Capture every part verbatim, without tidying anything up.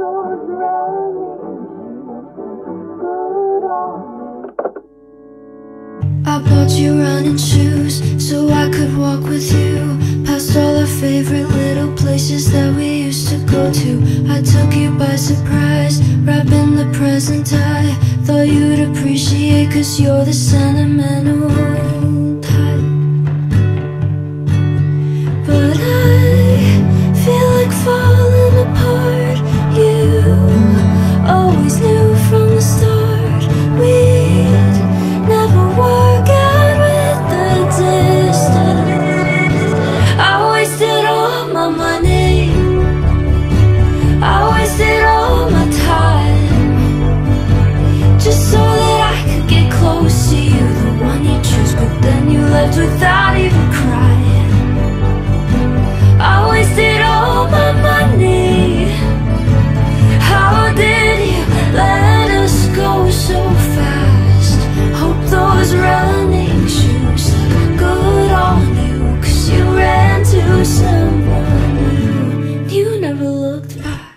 those running good on me. I bought you running shoes so I could walk with you past all our favorite little places that we used to go to. I took you by surprise, wrapping the present I thought you'd appreciate, cause you're the sentimental type. But I feel like falling apart. You always knew from the start we'd never work out with the distance. I wasted all my money, I wasted all my time, just so that I could get close to you, the one you choose. But then you left without even crying. I wasted all my money. How did you let us go so fast? Hope those running shoes look good on you, cause you ran to someone new. You never looked back.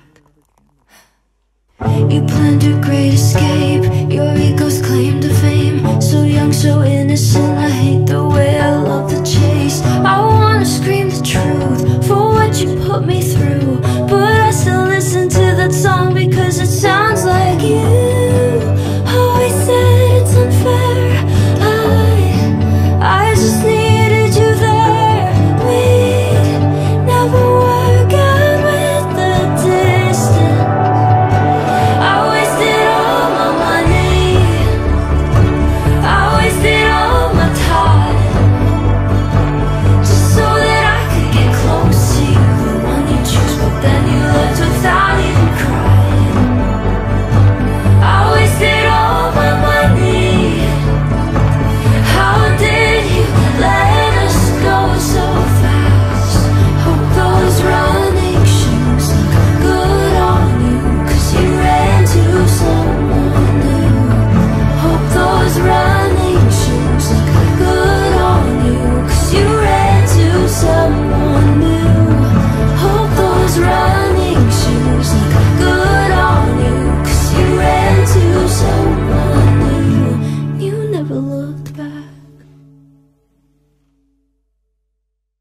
You planned your great escape, your ego's claim to fame. So young, so innocent, I hate the way I love the chase. I wanna scream the truth for what you put me through, but I